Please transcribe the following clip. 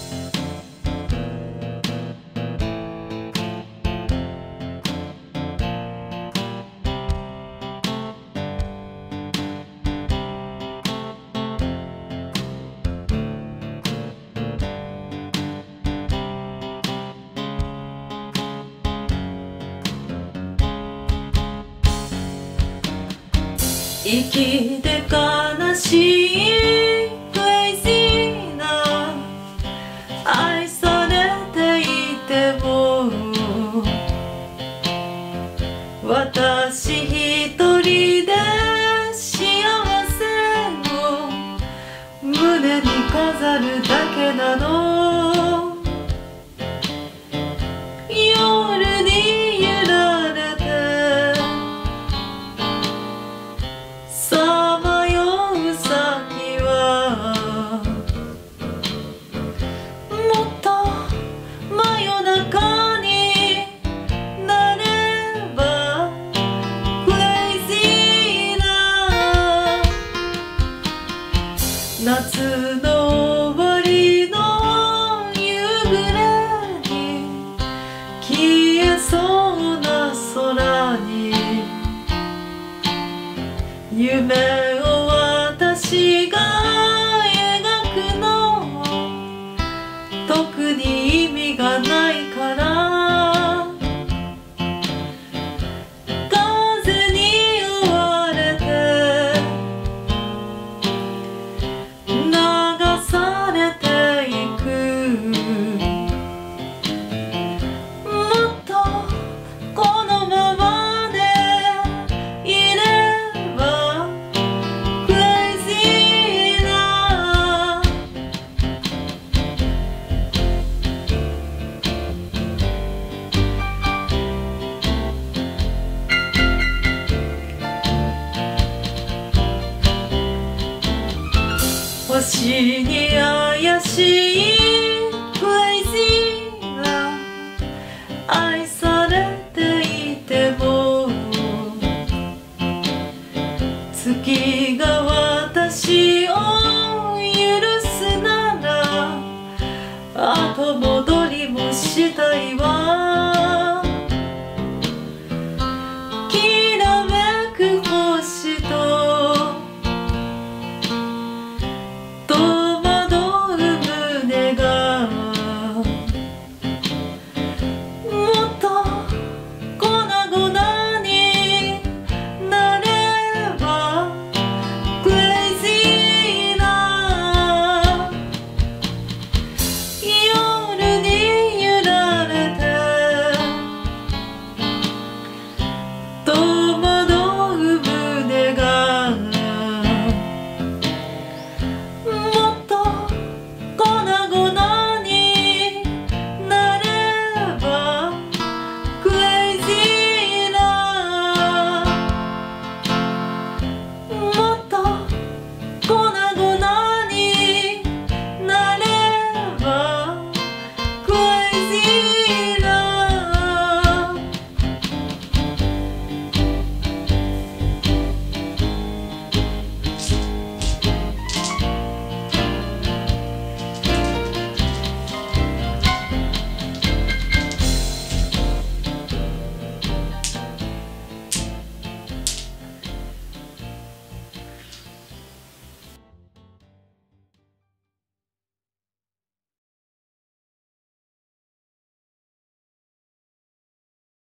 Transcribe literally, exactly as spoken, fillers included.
生きて悲しいクレイジーな愛されていても私一人で幸せを胸に飾るだけなの。夜に揺られてさまよう先はもっと真夜中になればクレイジーな夏の終わりの夕暮れに消えそうな空に夢を私が描くの特に意味がないから風に追われて流されていく。もっとこのままでいればクレイジーな星に怪しい